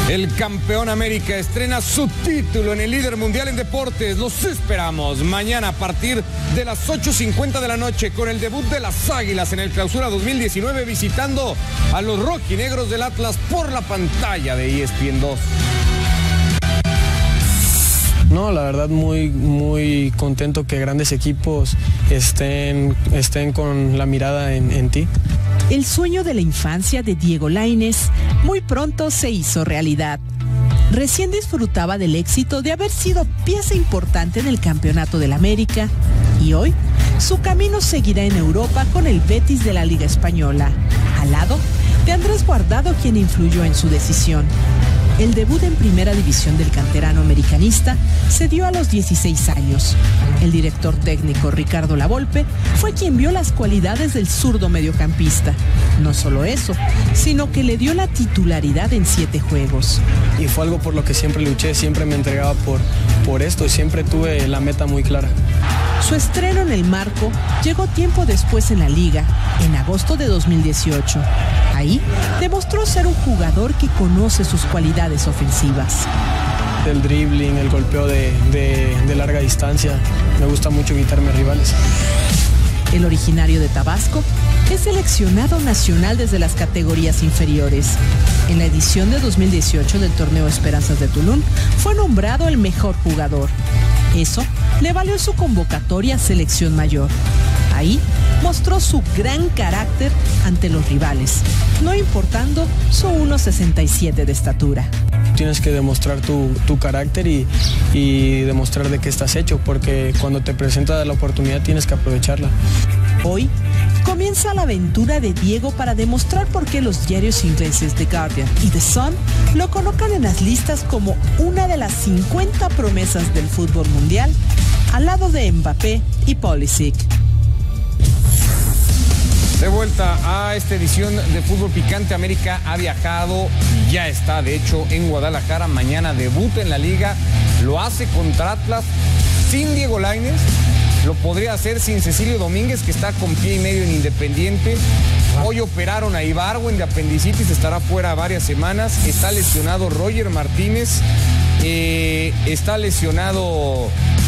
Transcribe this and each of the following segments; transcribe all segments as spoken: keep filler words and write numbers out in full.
El campeón América estrena su título en el líder mundial en deportes. Los esperamos mañana a partir de las ocho cincuenta de la noche con el debut de las Águilas en el Clausura dos mil diecinueve, visitando a los rojinegros del Atlas por la pantalla de E S P N dos. No, la verdad muy, muy contento que grandes equipos estén, estén con la mirada en, en ti. El sueño de la infancia de Diego Lainez muy pronto se hizo realidad. Recién disfrutaba del éxito de haber sido pieza importante en el Campeonato del América y hoy su camino seguirá en Europa con el Betis de la Liga Española, al lado de Andrés Guardado, quien influyó en su decisión. El debut en primera división del canterano americanista se dio a los dieciséis años. El director técnico Ricardo Lavolpe fue quien vio las cualidades del zurdo mediocampista. No solo eso, sino que le dio la titularidad en siete juegos. Y fue algo por lo que siempre luché, siempre me entregaba por, por esto y siempre tuve la meta muy clara. Su estreno en el marco llegó tiempo después en la liga, en agosto de dos mil dieciocho. Ahí demostró ser un jugador que conoce sus cualidades ofensivas. El dribbling, el golpeo de, de, de larga distancia, me gusta mucho quitarme rivales. El originario de Tabasco es seleccionado nacional desde las categorías inferiores. En la edición de dos mil dieciocho del torneo Esperanzas de Tulum fue nombrado el mejor jugador. Eso le valió su convocatoria a selección mayor. Ahí mostró su gran carácter ante los rivales, no importando su uno sesenta y siete de estatura. Tienes que demostrar tu, tu carácter y, y demostrar de qué estás hecho, porque cuando te presenta la oportunidad tienes que aprovecharla. Hoy comienza la aventura de Diego para demostrar por qué los diarios ingleses The Guardian y The Sun lo colocan en las listas como una de las cincuenta promesas del fútbol mundial, al lado de Mbappé y Pulisic. De vuelta a esta edición de Fútbol Picante, América ha viajado y ya está, de hecho, en Guadalajara. Mañana debuta en la liga, lo hace contra Atlas sin Diego Lainez, lo podría hacer sin Cecilio Domínguez, que está con pie y medio en Independiente. Hoy operaron a Ibargüen de apendicitis, estará fuera varias semanas. Está lesionado Roger Martínez, eh, está lesionado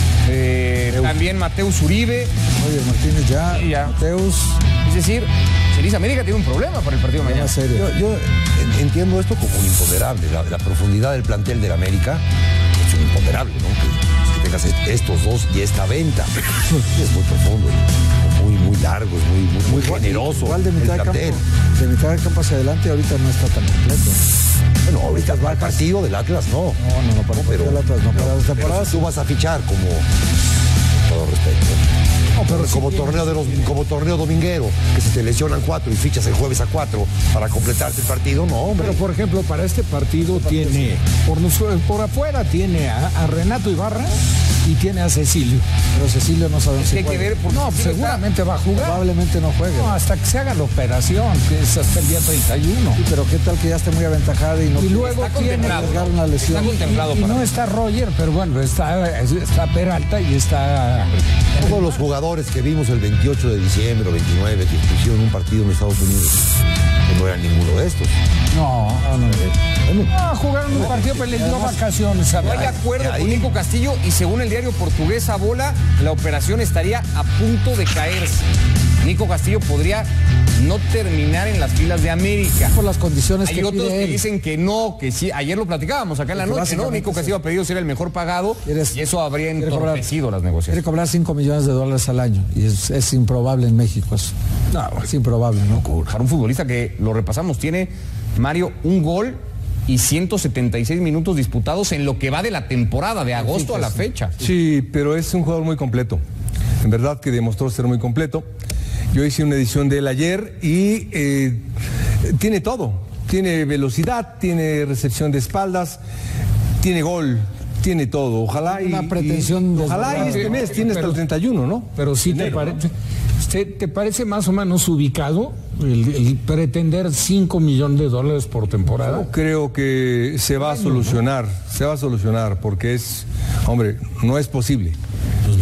eh, también Mateus Uribe. Roger Martínez ya, sí, ya. Mateus... Es decir, Feliz América tiene un problema para el partido de mañana. Yo, yo entiendo esto como un imponderable. La, la profundidad del plantel del América es un imponderable, ¿no? Que, que tengas estos dos y esta venta. Es muy profundo, muy, muy largo, es muy, muy, muy igual, generoso. Igual de mitad, el de, campo, de mitad de campo hacia adelante ahorita no está tan completo. Bueno, ahorita va el partido del Atlas, no. No, no, no, para el partido del Atlas no. Para las temporadas tú vas a fichar como, con todo respeto, no, pero como, sí, torneo de los, como torneo dominguero, que se te lesionan cuatro y fichas el jueves a cuatro para completarte el partido, no, hombre. Pero, por ejemplo, para este partido este tiene, por, por afuera tiene a, a Renato Ibarra y tiene a Cecilio. Pero Cecilio no sabemos si puede. Que ver no, seguramente va a jugar. Probablemente no juegue. No, hasta que se haga la operación, que es hasta el día treinta y uno. Sí, pero qué tal que ya esté muy aventajada y no y luego tiene una lesión. Está contemplado y, y no está Roger, pero bueno, está, está Peralta y está... Todos los jugadores que vimos el veintiocho de diciembre o veintinueve que hicieron un partido en Estados Unidos, que no eran ninguno de estos. No, no, no. Bueno, no jugaron un partido, pero les dio vacaciones. No hay acuerdo con Nico Castillo y según el diario portugués A Bola, la operación estaría a punto de caerse. Nico Castillo podría no terminar en las filas de América. Por las condiciones Hay que otros pide que él. dicen que no, que sí. Ayer lo platicábamos acá en la noche, ¿no? Nico Castillo ha pedido ser el mejor pagado y eso habría entorpecido las negociaciones. Quiere cobrar cinco millones de dólares al año y es, es improbable en México eso. No, es improbable, ¿no? Para un futbolista que, lo repasamos, tiene, Mario, un gol y ciento setenta y seis minutos disputados en lo que va de la temporada, de agosto a la fecha. Sí, pero es un jugador muy completo. En verdad que demostró ser muy completo. Yo hice una edición de él ayer y eh, tiene todo. Tiene velocidad, tiene recepción de espaldas, tiene gol, tiene todo. Ojalá y, una pretensión y ojalá y este mes tiene hasta el treinta y uno, ¿no? Pero sí te, pare, ¿te, te parece más o menos ubicado el, el pretender cinco millones de dólares por temporada? Yo creo que se va a solucionar, se va a solucionar porque es, hombre, no es posible.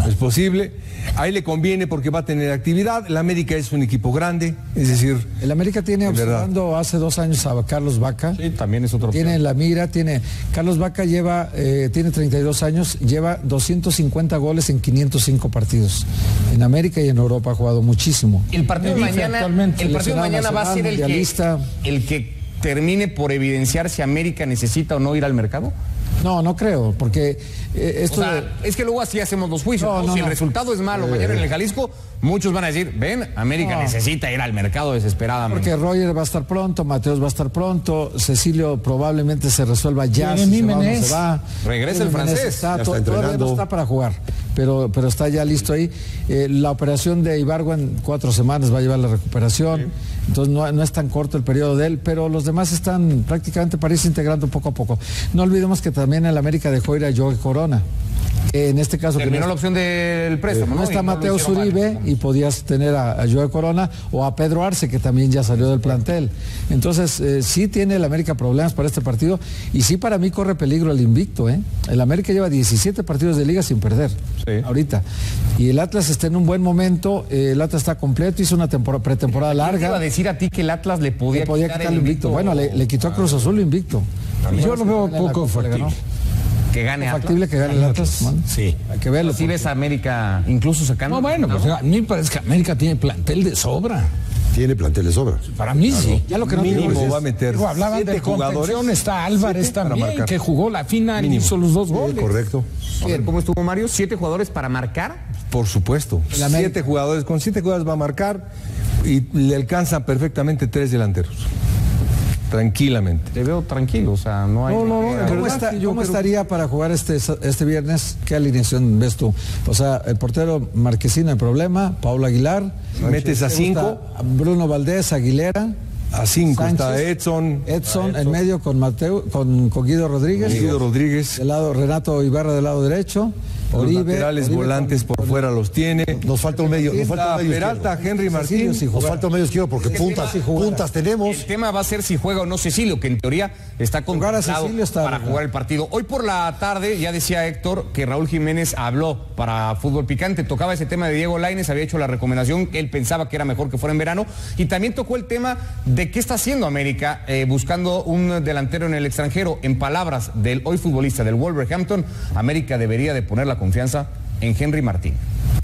No. Es posible. Ahí le conviene porque va a tener actividad. El América es un equipo grande, es decir... El América tiene observando hace dos años a Carlos Vaca. Sí, también es otro. Tiene en la mira, tiene... Carlos Vaca lleva, eh, tiene treinta y dos años, lleva doscientos cincuenta goles en quinientos cinco partidos. En América y en Europa ha jugado muchísimo. El partido de mañana, el partido de mañana va a ser el que, el que termine por evidenciar si América necesita o no ir al mercado. No, no creo, porque eh, esto... O sea, de... es que luego así hacemos los juicios. No, ¿no? no, si no. el resultado es malo eh, mañana en el Jalisco, muchos van a decir, ven, América no. necesita ir al mercado desesperadamente. Porque Roger va a estar pronto, Mateos va a estar pronto, Cecilio probablemente se resuelva ya, si se va o no se va. Regresa el francés. Está, ya to, está todavía no está para jugar, pero, pero está ya listo ahí. Eh, la operación de Ibargüen en cuatro semanas va a llevar la recuperación, sí. Entonces no, no es tan corto el periodo de él, pero los demás están prácticamente para irse integrando poco a poco. No olvidemos que también el América dejó ir a Joey Corona. En este caso terminó no, la opción del préstamo, no, ¿no? está y Mateo no Uribe y podías tener a, a Joe Corona o a Pedro Arce, que también ya salió del plantel. Entonces eh, sí tiene el América problemas para este partido y sí para mí corre peligro el invicto, ¿eh? El América lleva diecisiete partidos de liga sin perder, sí. ahorita, y el Atlas está en un buen momento. eh, el Atlas está completo, hizo una temporada, pretemporada larga. Te iba a decir a ti que el Atlas le podía, le podía quitar, quitar el invicto. invicto. Bueno, le, le quitó a Cruz Azul el invicto. Yo lo veo poco factible. Que gane Atlas. Factible que gane el Atlas, man. Sí. Hay que verlo. Si ves a América incluso sacando... No, bueno, pues a mí me parece que América tiene plantel de sobra. Tiene plantel de sobra. Para mí claro. sí. Ya lo que no mínimo tiene va a meter. Digo, hablaban siete de contención, está Álvarez también, que jugó la final y hizo los dos goles. Sí, correcto. A ver, ¿cómo estuvo Mario? ¿Siete jugadores para marcar? Por supuesto. Siete jugadores, con siete jugadores va a marcar y le alcanzan perfectamente tres delanteros. Tranquilamente. Te veo tranquilo, o sea, no hay... No, no, no, ¿Cómo, está, ¿cómo creo... estaría para jugar este, este viernes? ¿Qué alineación ves tú? O sea, el portero Marquesino hay problema, Paulo Aguilar. Metes a cinco. Bruno Valdés, Aguilera. A cinco Sánchez, está Edson. Edson, Edson en medio con Mateo, con, con Guido Rodríguez. Guido Rodríguez. Del lado, Renato Ibarra del lado derecho. Oribe, los laterales Oribe volantes con, por fuera los tiene. Nos falta un medio. Nos falta un medio Peralta, Henry Martín. Si nos falta un medio izquierdo porque puntas, si puntas tenemos. El tema va a ser si juega o no Cecilio, que en teoría está contemplado para jugar el partido. Hoy por la tarde ya decía Héctor que Raúl Jiménez habló para Fútbol Picante. Tocaba ese tema de Diego Lainez, había hecho la recomendación que él pensaba que era mejor que fuera en verano. Y también tocó el tema de qué está haciendo América eh, buscando un delantero en el extranjero. En palabras del hoy futbolista del Wolverhampton, América debería de poner la confianza en Henry Martín.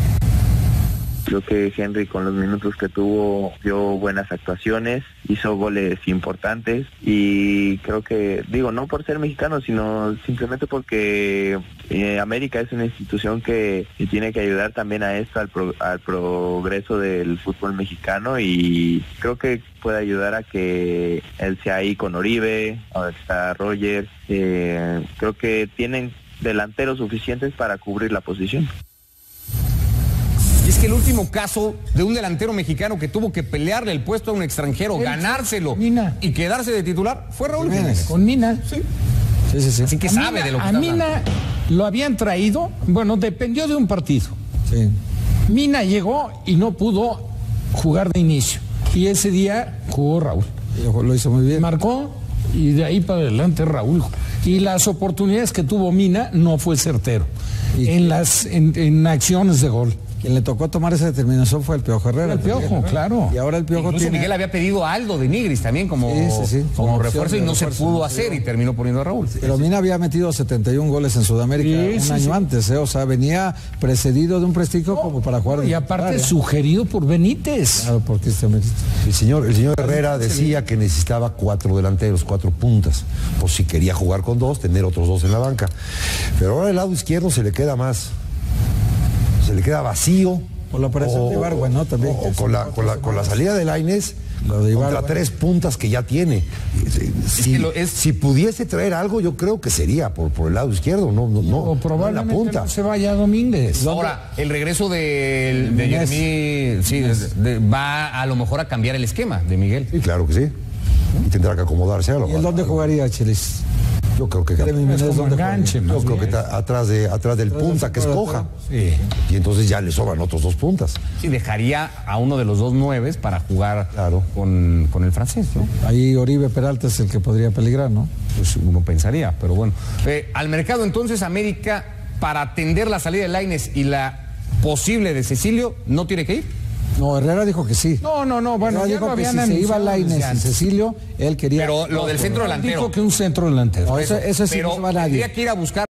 Creo que Henry con los minutos que tuvo dio buenas actuaciones, hizo goles importantes y creo que, digo, no por ser mexicano, sino simplemente porque eh, América es una institución que, que tiene que ayudar también a esto, al, pro, al progreso del fútbol mexicano y creo que puede ayudar a que él sea ahí con Oribe, ahora está Roger, eh, creo que tienen delanteros suficientes para cubrir la posición. Y es que el último caso de un delantero mexicano que tuvo que pelearle el puesto a un extranjero, el ganárselo Mina. y quedarse de titular, fue Raúl Jiménez. Con Mina. Sí. Sí, sí, sí. Así que a sabe Mina, de lo que a está Mina hablando. Lo habían traído, bueno, dependió de un partido. Sí. Mina llegó y no pudo jugar de inicio. Y ese día jugó Raúl. Lo, lo hizo muy bien. Marcó y de ahí para adelante Raúl. Y las oportunidades que tuvo Mina no fue certero. ¿Y en las en, en acciones de gol. Quien le tocó tomar esa determinación fue el Piojo Herrera. El Piojo, también, claro. Y ahora el Piojo Incluso tiene... Miguel había pedido a Aldo de Nigris también como, sí, sí, sí. como, como refuerzo y no refuerzo, se pudo no hacer se y terminó poniendo a Raúl. Pero Mina había metido setenta y un goles en Sudamérica sí, un sí, año sí. antes, ¿eh? O sea, venía precedido de un prestigio no, como para jugar. Y aparte titular, sugerido por Benítez. Claro, porque este Benítez. El señor, el señor Herrera decía que necesitaba cuatro delanteros, cuatro puntas. Pues si quería jugar con dos, tener otros dos en la banca. Pero ahora el lado izquierdo se le queda más, se le queda vacío. Por la operación o, de Ibargüen, ¿no? También. O, o con, la, con, la, con la salida de Lainez, contra tres puntas que ya tiene. Si, es que lo, es... si pudiese traer algo, yo creo que sería por, por el lado izquierdo, no, no, no, o probablemente no en la punta. No se vaya Domínguez. Ahora, el regreso de, de Jeremy sí, de, de, va a lo mejor a cambiar el esquema de Miguel. Sí, claro que sí. Y tendrá que acomodarse a lo ¿Y en dónde jugaría Chelis? Yo creo que es como enganche, yo creo que está atrás de atrás del punta que escoja. Sí. Y entonces ya le sobran otros dos puntas. Sí, dejaría a uno de los dos nueves para jugar claro. con, con el francés, ¿no? Ahí Oribe Peralta es el que podría peligrar, ¿no? Pues uno pensaría, pero bueno. Eh, al mercado entonces América para atender la salida de Lainez y la posible de Cecilio, ¿no tiene que ir? No, Herrera dijo que sí. No, no, no, bueno, Herrera ya dijo lo que habían si se iba anunciado Lainez desde y antes. Cecilio, él quería... Pero lo del centro delantero. Dijo que un centro delantero. No, eso, eso sí Pero no se va nadie. tendría que ir a buscar